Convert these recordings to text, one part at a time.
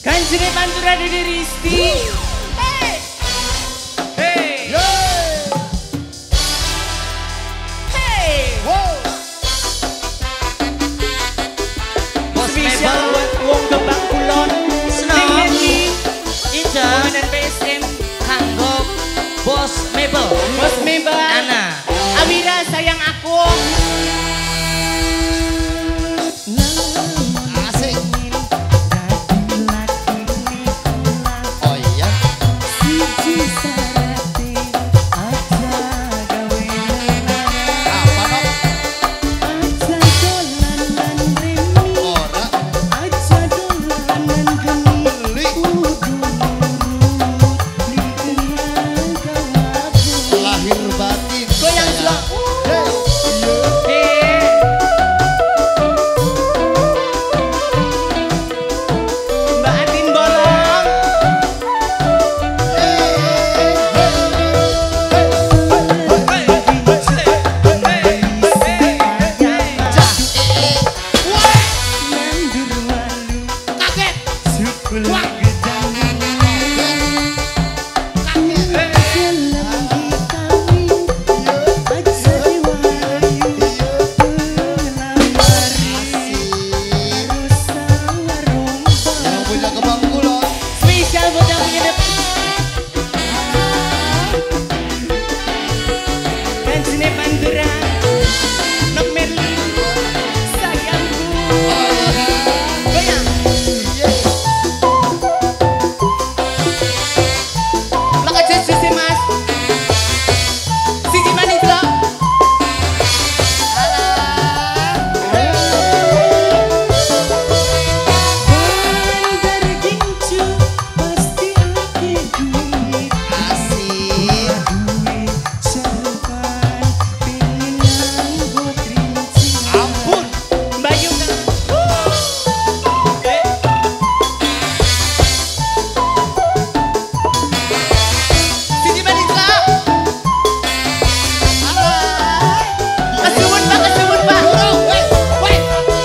Kanjeng Pantura Dede Risti. Hey. Hey. Hey. Wow. Spesial buat wong Gebang Kulon. Senang. Tinggi. Ija. Komandan PSM. Kanggo Bos Mebel. Bos Mebel. Ana. Awira sayang aku. Asik. Oh iya. Apa dong? Ora beli lahir batin. Goyang saya. slow. Hey. Mbak Atin bolong. Yang punya Gebang Kulon. Spesial buat yang punya depan. Kanjeng Pantura. Nok Merli. Sayangku. Goyang. Lok aja sisi mas. Sisi manis lo. Asik. Ampun. Bayu kan. Sisi manis lo. Kesuwun pak, kesuwun pak. Woi.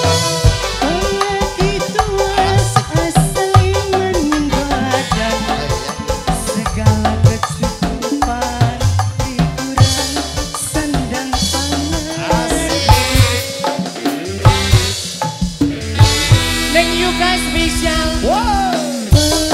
Thank you guys, spesial.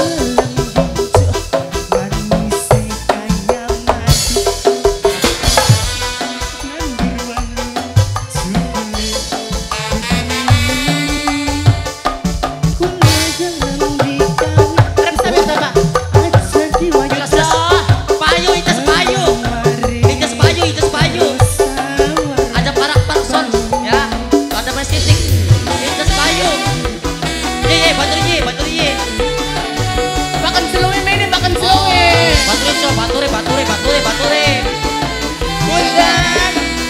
Harap sabi ito ba? Itas dah. Payu, itas payu. Itas payu, itas payu. Ada parak parson, ya. Ada masketing. Itas payu. Ye, bantu ye, bantu ye. Makan selongnya mainnya, makan selongnya. Bature, so, bature, bature, bature, bature. Bulan.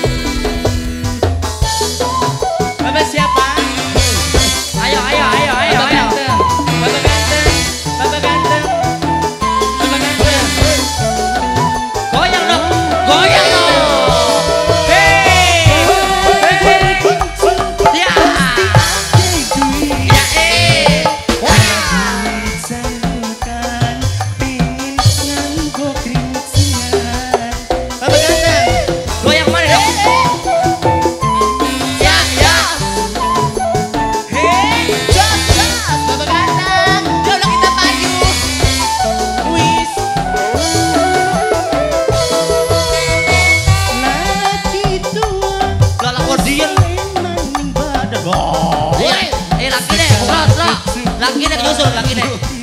Bapak siapa? Ayo, ayo, ayo, ayo, Bapak ayo. ganteng. Bapak ganteng. Bapak ganteng. Bapak ganteng. Goyang dong, goyang dong. Hey. Ya. Ya, Bapak ganteng. Goyang mana dong? Ya, ya. Hey. Jos, jos. Bapak ganteng. Yuk lo kita maju. Wis. Lo akordion. Laki deh, laki deh, nyusul, laki deh.